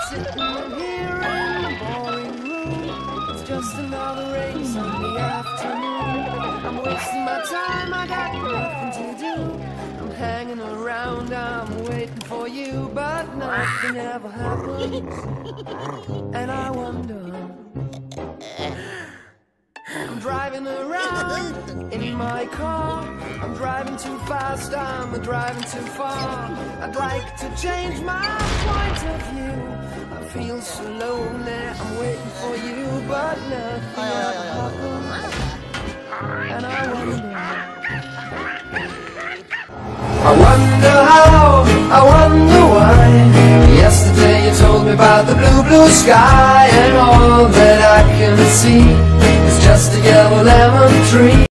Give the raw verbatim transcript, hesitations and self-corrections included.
sitting here in a boring room. It's just another rainy Sunday afternoon. I'm wasting my time, I got nothing to do. I'm hanging around, I'm waiting for you, but nothing ever happens. And I wonder, I'm driving around in my car. I'm driving too fast, I'm driving too far. I'd like to change my point of view. I feel so lonely, I'm waiting for you, but nothing ever happens. And I wonder, I wonder how, I wonder why. Yesterday you told me about the blue, blue sky, and all that I can see is just a yellow lemon tree.